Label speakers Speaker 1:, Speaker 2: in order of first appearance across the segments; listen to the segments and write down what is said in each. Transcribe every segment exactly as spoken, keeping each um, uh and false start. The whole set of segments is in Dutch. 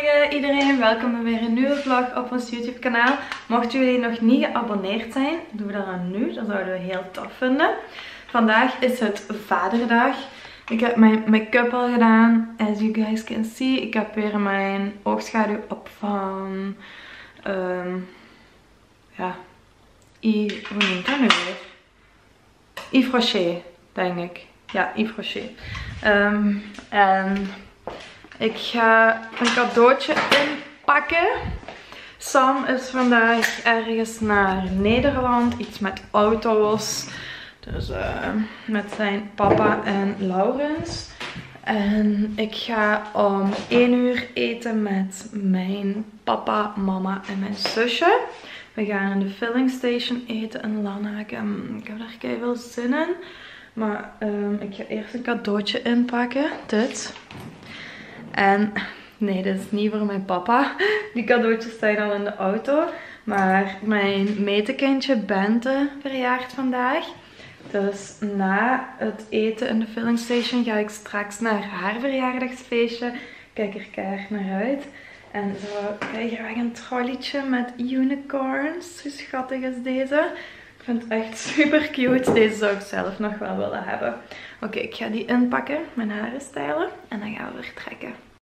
Speaker 1: Goedemorgen iedereen, welkom bij weer een nieuwe vlog op ons YouTube kanaal. Mochten jullie nog niet geabonneerd zijn, doen we dat dan nu, dat zouden we heel tof vinden. Vandaag is het Vaderdag. Ik heb mijn make-up al gedaan, as you guys can see. Ik heb weer mijn oogschaduw op van, um, ja, I, hoe noemt dat nu weer? Yves Rocher, denk ik. Ja, Yves Rocher. Um, en ik ga een cadeautje inpakken. Sam is vandaag ergens naar Nederland. Iets met auto's. Dus uh, met zijn papa en Laurens. En ik ga om één uur eten met mijn papa, mama en mijn zusje. We gaan in de filling station eten in Lanaken. Ik heb daar kei veel zin in. Maar um, ik ga eerst een cadeautje inpakken. Dit. En nee, dit is niet voor mijn papa. Die cadeautjes zijn al in de auto. Maar mijn metekindje Bente verjaart vandaag. Dus na het eten in de filling station ga ik straks naar haar verjaardagsfeestje. Kijk er keihard naar uit. En zo krijgen we een trolleytje met unicorns. Hoe schattig is deze? Ik vind het echt super cute. Deze zou ik zelf nog wel willen hebben. Oké, okay, ik ga die inpakken, mijn haren stylen en dan gaan we vertrekken.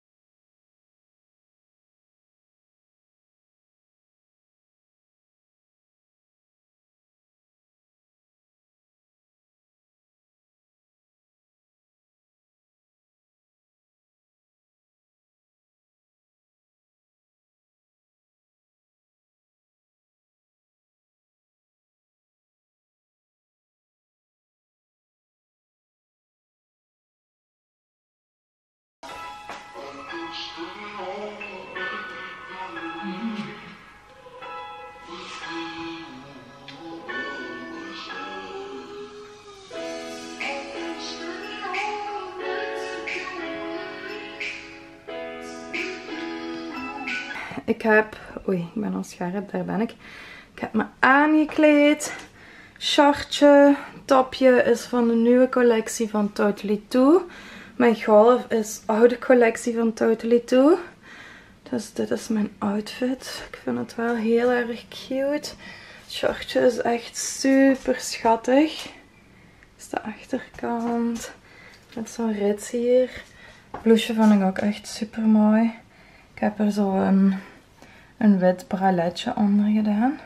Speaker 1: Ik heb, oei, ik ben al scherp, daar ben ik. Ik heb me aangekleed. Shortje, topje is van de nieuwe collectie van Totally Two. Mijn golf is oude collectie van Totally Two. Dus dit is mijn outfit. Ik vind het wel heel erg cute. Het shortje is echt super schattig. Dit is de achterkant. Met zo'n rits hier. Het blouseje vond ik ook echt super mooi. Ik heb er zo een, een wit braletje onder gedaan.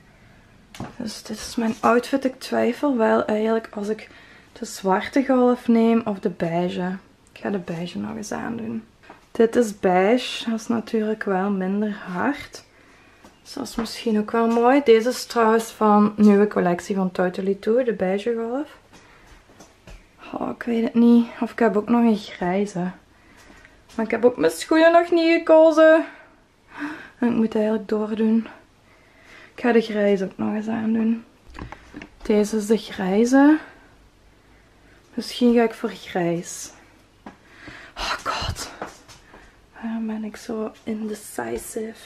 Speaker 1: Dus dit is mijn outfit. Ik twijfel wel eigenlijk als ik de zwarte golf neem of de beige. Ik ga de beige nog eens aandoen. Dit is beige. Dat is natuurlijk wel minder hard. Dus dat is misschien ook wel mooi. Deze is trouwens van de nieuwe collectie van Totally Two. De beige golf. Oh, ik weet het niet. Of ik heb ook nog een grijze. Maar ik heb ook mijn schoenen nog niet gekozen. En ik moet eigenlijk doordoen. Ik ga de grijze ook nog eens aandoen. Deze is de grijze. Misschien ga ik voor grijs. Oh god. Waarom ben ik zo indecisive?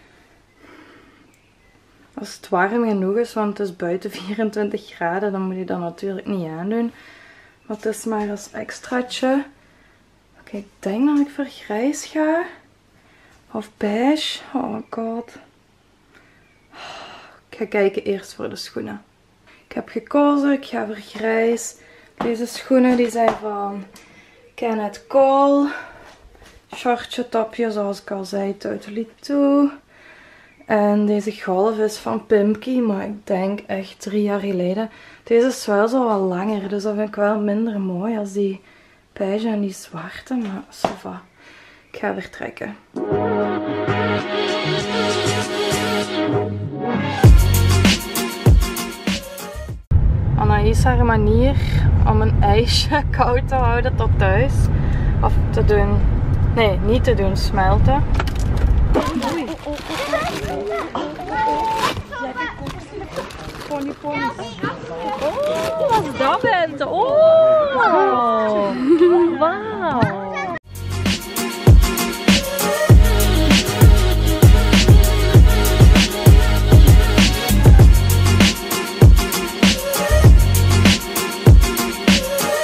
Speaker 1: Als het warm genoeg is, want het is buiten vierentwintig graden, dan moet je dat natuurlijk niet aandoen. Maar het is maar als extraatje. Oké, ik denk dat ik voor grijs ga. Of beige. Oh god. Ik ga kijken eerst voor de schoenen. Ik heb gekozen. Ik ga voor grijs. Deze schoenen die zijn van Kenneth Cole. Shortje, topje zoals ik al zei. Totally Two. En deze golf is van Pimky. Maar ik denk echt drie jaar geleden. Deze is wel zo wat langer. Dus dat vind ik wel minder mooi als die beige en die zwarte, maar ça va. Ik ga vertrekken. Anaïs haar manier om een ijsje koud te houden tot thuis. Of te doen, nee, niet te doen smelten. Oei. Pony, pony. Oh, wat is dat, Bente? Oh, wauw.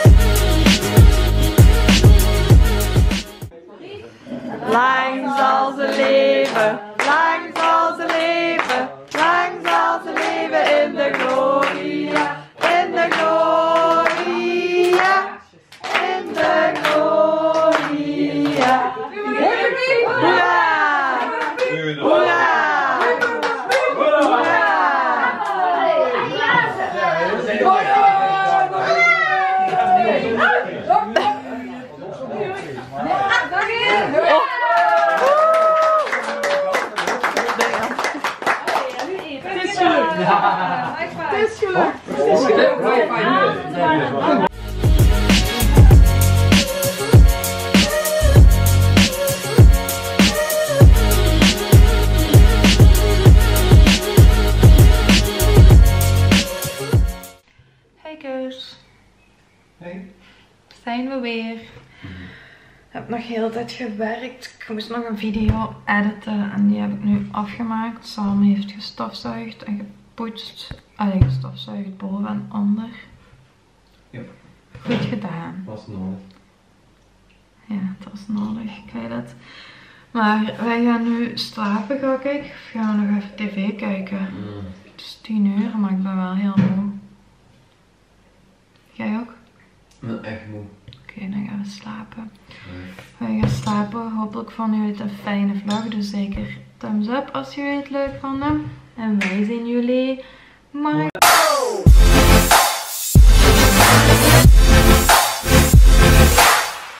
Speaker 2: Lang zal
Speaker 1: leven, lang zal ze leven, lang zal ze leven in de gloria, in de gloria, in de gloria. Hoera! Hoera! Het is gelukt. Het is gelukt. Hey Keus.
Speaker 2: Hey.
Speaker 1: Zijn we weer. Ik heb nog heel de tijd gewerkt. Ik moest nog een video editen en die heb ik nu afgemaakt. Sam heeft gestofzuigd en gepoetst. Allee, gestofzuigd boven en onder.
Speaker 2: Ja.
Speaker 1: Goed gedaan.
Speaker 2: Was nodig.
Speaker 1: Ja, het was nodig. Ik weet het. Maar wij gaan nu slapen, gok ik. Of gaan we nog even tv kijken?
Speaker 2: Mm.
Speaker 1: Het is tien uur, maar ik ben wel heel moe. Jij ook?
Speaker 2: Ik ben echt moe.
Speaker 1: Oké, okay, dan gaan we slapen.
Speaker 2: Nee.
Speaker 1: Wij gaan slapen. Hopelijk vonden jullie het een fijne vlog. Dus zeker thumbs up als jullie het leuk vonden. En wij zien jullie morgen.